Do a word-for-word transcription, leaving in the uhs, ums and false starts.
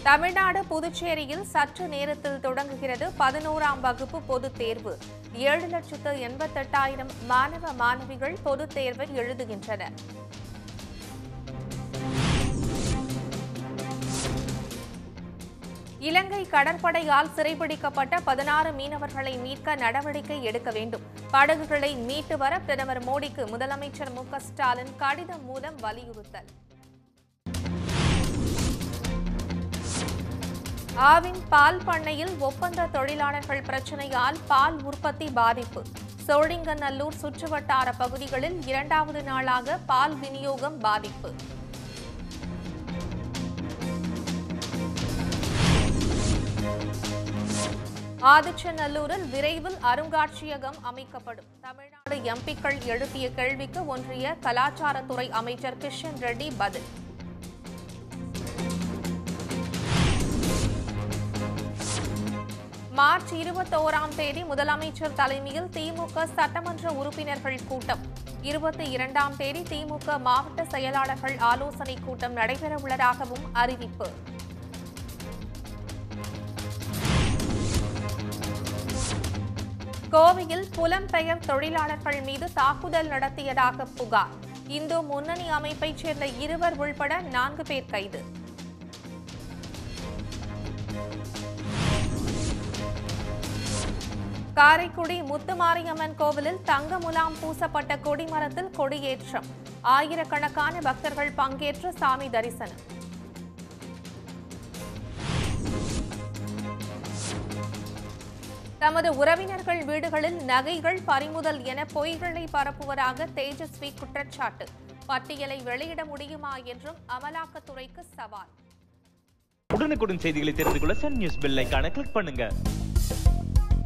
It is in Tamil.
தமிழ்நாடு புதுச்சேரியில் சற்று நேரத்தில் தொடங்குகிறது பதினோராம் வகுப்பு பொதுத் தேர்வு. ஏழு லட்சத்து எண்பத்தெட்டாயிரம் மாணவ மாணவிகள் பொதுத் தேர்வை எழுதுகின்றனர். இலங்கை கடற்படையால் சிறைபிடிக்கப்பட்ட பதினாறு மீனவர்களை மீட்க நடவடிக்கை எடுக்க வேண்டும். படகுகளை மீட்டு வர பிரதமர் மோடிக்கு முதலமைச்சர் மு க ஸ்டாலின் கடிதம் மூலம் வலியுறுத்தல். ஆவின் பால் பண்ணையில் ஒப்பந்த தொழிலாளர்கள் பிரச்சினையால் பால் உற்பத்தி பாதிப்பு. சோழிங்கநல்லூர் சுற்றுவட்டார பகுதிகளில் இரண்டாவது நாளாக பால் விநியோகம் பாதிப்பு. ஆதிச்சநல்லூரில் விரைவில் அருங்காட்சியகம் அமைக்கப்படும். தமிழ்நாடு எம் பிக்கள் எழுப்பிய கேள்விக்கு ஒன்றிய கலாச்சாரத்துறை அமைச்சர் கிஷன் ரெட்டி பதில். மார்ச் இருபத்தோராம் தேதி முதலமைச்சர் தலைமையில் திமுக சட்டமன்ற உறுப்பினர்கள் கூட்டம். இருபத்தி இரண்டாம் தேதி திமுக மாவட்ட செயலாளர்கள் ஆலோசனை கூட்டம் நடைபெறவுள்ளதாகவும் அறிவிப்பு. கோவையில் புலம்பெயர் தொழிலாளர்கள் மீது தாக்குதல் நடத்தியதாக புகார். இந்து முன்னணி அமைப்பைச் சேர்ந்த இருவர் உள்பட நான்கு பேர் கைது. காரைக்குடி முத்துமாரியம்மன் கோவிலில் தங்க முலாம் பூசப்பட்ட கொடிமரத்தில் கொடியேற்றம். ஆயிரக்கணக்கான பக்தர்கள் பங்கேற்று சாமி தரிசனம். தமது உறவினர்கள் வீடுகளில் நகைகள் பறிமுதல் என பொய்களை பரப்புவதாக தேஜஸ்வி குற்றச்சாட்டு. பட்டியலை வெளியிட முடியுமா என்றும் அமலாக்கத்துறைக்கு சவால். உடனுக்குடன் செய்திகளை தெரிந்து கொள்ள சன் நியூஸ் பெல் ஐகானை கிளிக் பண்ணுங்க.